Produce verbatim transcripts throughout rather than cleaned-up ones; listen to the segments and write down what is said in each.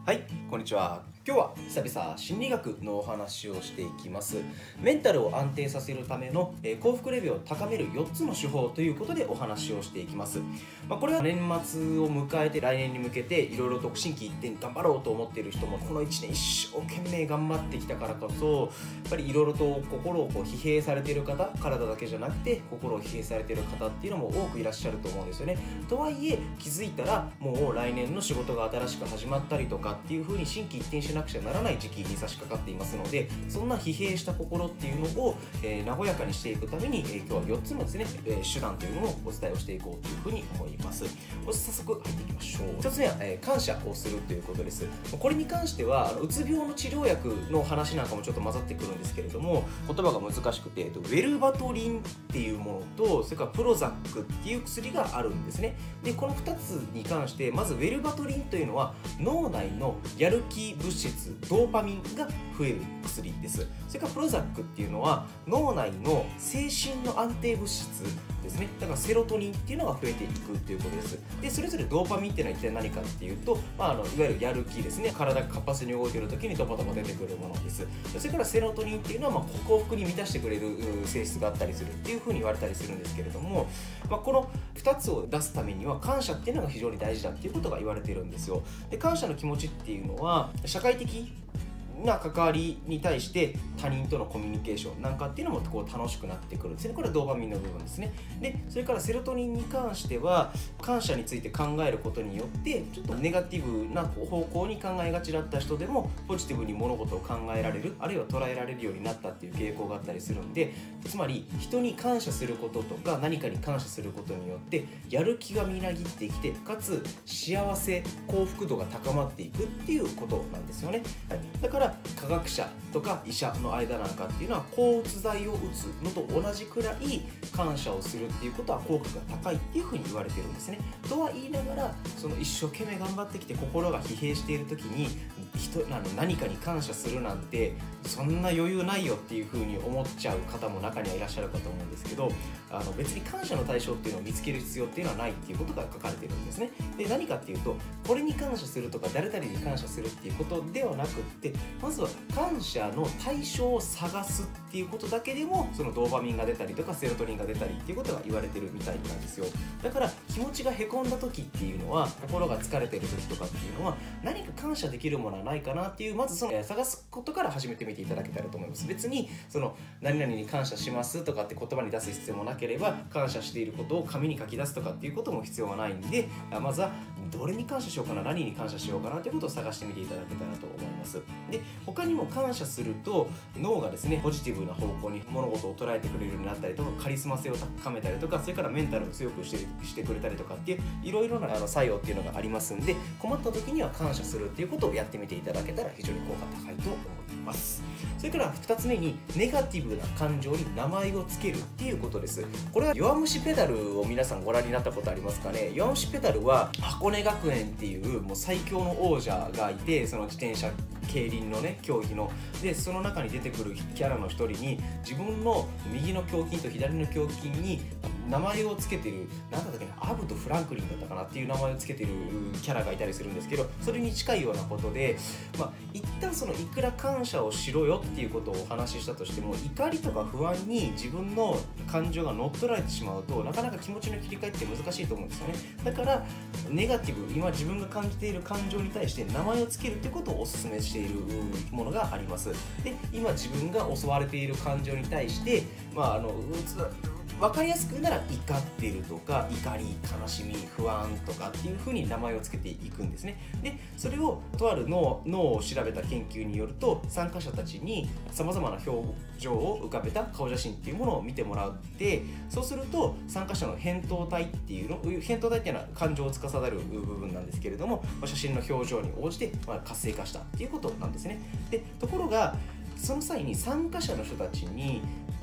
はい、こんにちは。今日は久々心理学のお話をしていきます。メンタルを安定させるための、えー、幸福レベルを高めるよっつの手法ということでお話をしていきます。まあ、これは年末を迎えて来年に向けていろいろと心機一転頑張ろうと思っている人もこのいちねん一生懸命頑張ってきたからこそやっぱりいろいろと心をこう疲弊されている方、体だけじゃなくて心を疲弊されている方っていうのも多くいらっしゃると思うんですよね。とはいえ気づいたらもう来年の仕事が新しく始まったりとかっていう風に心機一転しなくちゃならない時期に差し掛かっていますので、そんな疲弊した心っていうのを、えー、和やかにしていくために、えー、今日はよっつのですね、えー、手段というのをお伝えをしていこうというふうに思います。早速入っていきましょう。ひとつめは、えー、感謝をするということです。これに関してはうつ病の治療薬の話なんかもちょっと混ざってくるんですけれども、言葉が難しくて、えっと、ウェルバトリンっていうものとそれからプロザックっていう薬があるんですね。でこのふたつに関してまずウェルバトリンというのは脳内のやる気物質ドーパミンが増える薬です。それからプロザックっていうのは脳内の精神の安定物質ですね。だからセロトニンっていうのが増えていくということです。でそれぞれドーパミンっていうのは一体何かっていうと、まあ、あのいわゆるやる気ですね。体が活発に動いている時にドバドバ出てくるものです。それからセロトニンっていうのは、まあ、幸福に満たしてくれる性質があったりするっていうふうに言われたりするんですけれども、まあ、このふたつを出すためには感謝っていうのが非常に大事だっていうことが言われているんですよ。で感謝の気持ちっていうのは社会的な関わりに対して他人とのコミュニケーションなんかっていうのもこう楽しくなってくるんですね。これはドーパミンの部分ですね。でそれからセロトニンに関しては感謝について考えることによってちょっとネガティブな方向に考えがちだった人でもポジティブに物事を考えられる、あるいは捉えられるようになったっていう傾向があったりするんで、つまり人に感謝することとか何かに感謝することによってやる気がみなぎってきて、かつ幸せ幸福度が高まっていくっていうことなんですよね。はい、だから科学者とか医者の間なんかっていうのは抗うつ剤を打つのと同じくらい感謝をするっていうことは効果が高いっていうふうに言われてるんですね。とは言いながらその一生懸命頑張ってきて心が疲弊している時に人あの何かに感謝するなんてそんな余裕ないよっていうふうに思っちゃう方も中にはいらっしゃるかと思うんですけど、あの別に感謝の対象っていうのを見つける必要っていうのはないっていうことが書かれてるんですね。で何かっていうとこれに感謝するとか誰々に感謝するっていうことではなくって、まずは感謝の対象を探すっていうことだけでもそのドーパミンが出たりとかセロトニンが出たりっていうことが言われてるみたいなんですよ。だから気持ちがへこんだ時っていうのは、心が疲れてる時とかっていうのは何か感謝できるものはないかなっていう、まずその探すことから始めてみていただけたらと思います。別にその何々に感謝しますとかって言葉に出す必要もなければ、感謝していることを紙に書き出すとかっていうことも必要はないんで、まずはどれに感謝しようかな、何に感謝しようかなということを探してみていただけたらと思います。で他にも感謝すると脳がですねポジティブな方向に物事を捉えてくれるようになったりとか、カリスマ性を高めたりとか、それからメンタルを強くしてしてくれたりとかっていういろいろなあの作用っていうのがありますんで、困った時には感謝するっていうことをやってみていただけたら非常に効果高いと思います。それからふたつめにネガティブな感情に名前をつけるっていうことです。これは弱虫ペダルを皆さんご覧になったことありますかね。弱虫ペダルは箱根学園っていうもう最強の王者がいて、その自転車競輪のね競技のでその中に出てくるキャラの一人に自分の右の胸筋と左の胸筋に名前をつけてる、なんだったっけな、アブとフランクリンだったかなっていう名前をつけてるキャラがいたりするんですけど、それに近いようなことで、まあ一旦そのいくら感謝をしろよっていうことをお話ししたとしても、怒りとか不安に自分の感情が乗っ取られてしまうとなかなか気持ちの切り替えって難しいと思うんですよね。だからネガティブ、今自分が感じている感情に対して名前をつけるっていうことをお勧めしているものがあります。で今自分が襲われている感情に対してまああの分かりやすく言うなら怒っているとか怒り、悲しみ、不安とかっていう風に名前をつけていくんですね。でそれをとある脳脳を調べた研究によると、参加者たちにさまざまな表情を浮かべた顔写真っていうものを見てもらって、そうすると参加者の扁桃体っていうの扁桃体っていうのは感情を司る部分なんですけれども、写真の表情に応じて活性化したっていうことなんですね。でところがその際に参加者の人たちに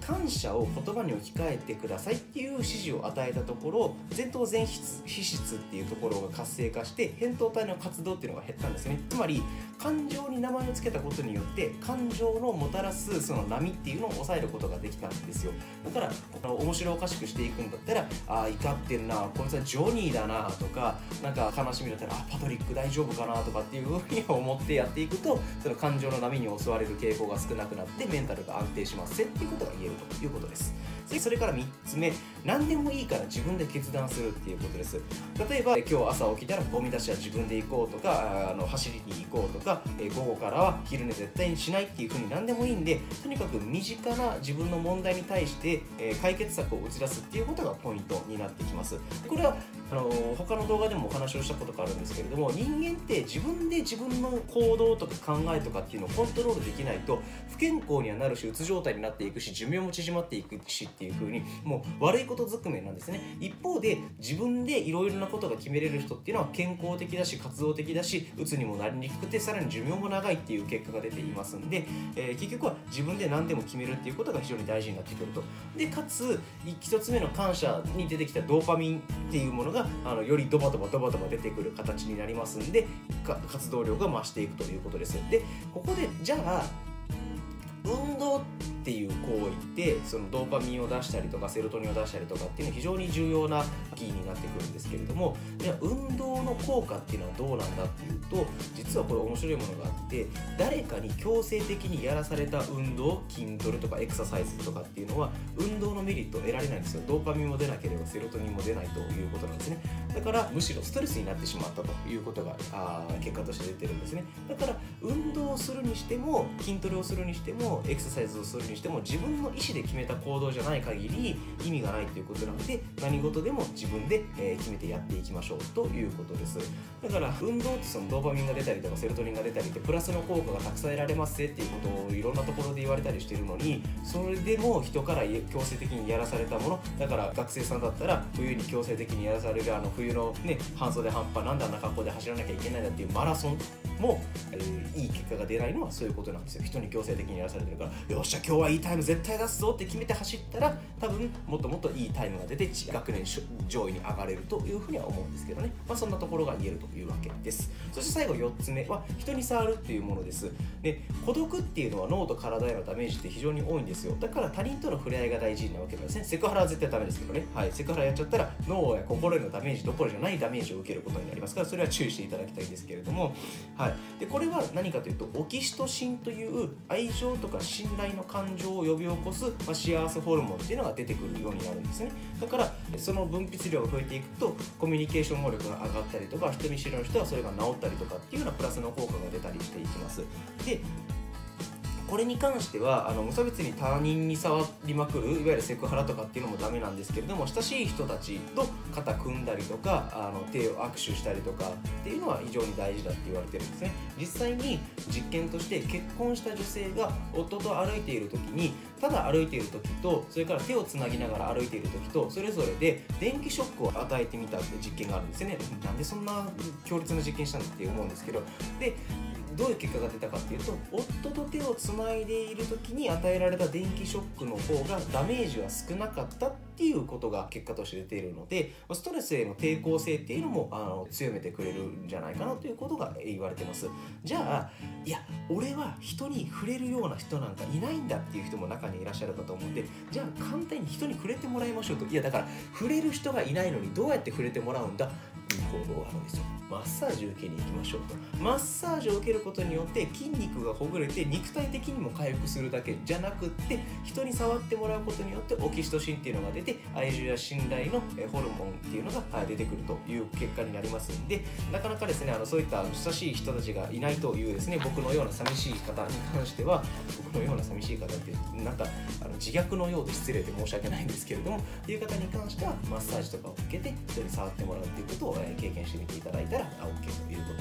感謝を言葉に置き換えてくださいっていう指示を与えたところ、前頭前皮質っていうところが活性化して扁桃体の活動っていうのが減ったんですね。つまり感情に名前を付けたことによって感情のもたらすその波っていうのを抑えることができたんですよ。だからあの面白おかしくしていくんだったら、ああ怒ってんな、こいつはジョニーだなとか、なんか悲しみだったらあパトリック大丈夫かなとかっていうふうに思ってやっていくと、その感情の波に襲われる傾向が少なくなってメンタルが安定しますっていうことが言えるということです。それからみっつめ、何でもいいから自分で決断するっていうことです。例えば今日朝起きたらゴミ出しは自分で行こうとか、あの走りに行こうとか、え午後からは昼寝絶対にしないっていう風に何でもいいんで、とにかく身近な自分の問題に対して、え解決策を打ち出すっていうことがポイントになってきます。これはあの他の動画でもお話をしたことがあるんですけれども、人間って自分で自分の行動とか考えとかっていうのをコントロールできないと不健康にはなるし、うつ状態になっていくし、寿命も縮まっていくしっていう風に、もう悪いことずくめなんですね。一方で自分でいろいろなことが決めれる人っていうのは健康的だし活動的だし、うつにもなりにくくてさらに寿命も長いっていう結果が出ていますんで、えー、結局は自分で何でも決めるっていうことが非常に大事になってくると。でかつ一つ目の感謝に出てきたドーパミンっていうものがあのよりドバドバドバドバ出てくる形になりますんで、活動量が増していくということです。でここでじゃあ運動っていう行為ってそのドーパミンを出したりとかセロトニンを出したりとかっていうのは非常に重要なキーになってくるんですけれども、じゃあ運動の効果っていうのはどうなんだっていうと、実はこれ面白いものがあって、誰かに強制的にやらされた運動、筋トレとかエクササイズとかっていうのは運動のメリットを得られないんですよ。ドーパミンも出なければセロトニンも出ないということなんですね。だからむしろストレスになってしまったということがあ結果として出てるんですね。だから運動をするにしても筋トレをするにしてもエクササイズをするにしても自分の意思で決めた行動じゃない限り意味がないということなので、何事でも自分で決めてやっていきましょうということです。だから運動ってそのドーパミンが出たりとかセロトニンが出たりってプラスの効果がたくさん得られますぜっていうことをいろんなところで言われたりしてるのに、それでも人から強制的にやらされたものだから、学生さんだったら冬に強制的にやらされるあの冬のね半袖半端なんであんな格好で走らなきゃいけないんだっていうマラソンも、えー、いい結果が出ないのはそういうことなんですよ。人に強制的にやらされてるから、よっしゃ今日はいいタイム絶対出すぞって決めて走ったら、多分もっともっといいタイムが出て学年上位に上がれるというふうには思うんですけどね。まあそんなところが言えるというわけです。そして最後よっつめは人に触るっていうものです。で孤独っていうのは脳と体へのダメージって非常に多いんですよ。だから他人との触れ合いが大事なわけなんですね。セクハラは絶対ダメですけどね、はい、セクハラやっちゃったら脳や心へのダメージどころじゃないダメージを受けることになりますから、それは注意していただきたいんですけれども、はい、でこれは何かというとオキシトシンという愛情とか信頼の感情を呼び起こす、まあ、幸せホルモンっていうのが出てくるようになるんですね。だからその分泌量が増えていくとコミュニケーション能力が上がったりとか、人見知りの人はそれが治ったりとかっていうようなプラスの効果が出たりしていきます。でこれに関してはあの無差別に他人に触りまくるいわゆるセクハラとかっていうのもダメなんですけれども、親しい人たちと肩組んだりとかあの手を握手したりとかっていうのは非常に大事だって言われてるんですね。実際に実験として結婚した女性が夫と歩いている時に、ただ歩いている時とそれから手をつなぎながら歩いている時とそれぞれで電気ショックを与えてみたっていう実験があるんですよね。なんでそんな強烈な実験したんだって思うんですけど、でどういう結果が出たかっていうと、夫と手をつないでいる時に与えられた電気ショックの方がダメージは少なかったっていうことが結果として出ているので、ストレスへの抵抗性っていうのもあの強めてくれるんじゃないかなということが言われてます。じゃあいや俺は人に触れるような人なんかいないんだっていう人も中にいらっしゃるかと思うんで、じゃあ簡単に人に触れてもらいましょうと。いやだから触れる人がいないのにどうやって触れてもらうんだ、いい行動があるんですよ。マッサージを受けに行きましょうと。マッサージを受けることによって筋肉がほぐれて肉体的にも回復するだけじゃなくって、人に触ってもらうことによってオキシトシンっていうのが出て愛情や信頼のホルモンっていうのが出てくるという結果になりますんで、なかなかですねあのそういった親しい人たちがいないというですね、僕のような寂しい方に関しては、僕のような寂しい方ってなんかあの自虐のようで失礼で申し訳ないんですけれども、という方に関してはマッサージとかを受けて人に触ってもらうっていうことを経験してみていただいたら OK ということです。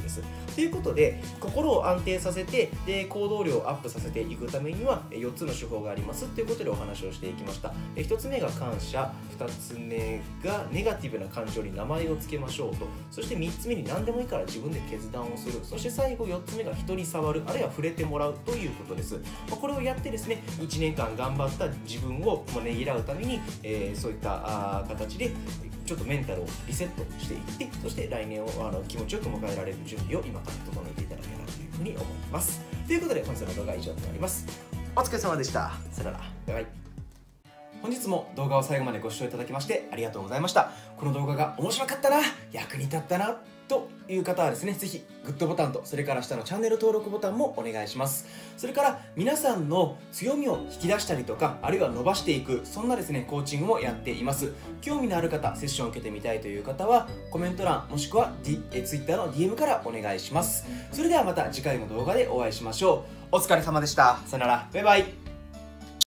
ということで、心を安定させてで行動量をアップさせていくためにはよっつの手法がありますということでお話をしていきました。ひとつめが感謝、ふたつめがネガティブな感情に名前を付けましょうと、そしてみっつめに何でもいいから自分で決断をする、そして最後よっつめが人に触る、あるいは触れてもらうということです。これをやってですね、いちねんかん頑張った自分をねぎらうために、えー、そういった形でちょっとメンタルをリセットしていって、そして来年をあの気持ちよく迎えられる準備を今から整えていただければというふうに思います。ということで本日の動画は以上となります。お疲れ様でした。さよなら。バイバイ。本日も動画を最後までご視聴いただきましてありがとうございました。この動画が面白かったな、役に立ったなという方はですね、ぜひグッドボタンとそれから下のチャンネル登録ボタンもお願いします。それから皆さんの強みを引き出したりとか、あるいは伸ばしていく、そんなですねコーチングもやっています。興味のある方、セッションを受けてみたいという方はコメント欄もしくは、D、え Twitter の ディーエム からお願いします。それではまた次回の動画でお会いしましょう。お疲れ様でした。さよなら。バイバイ。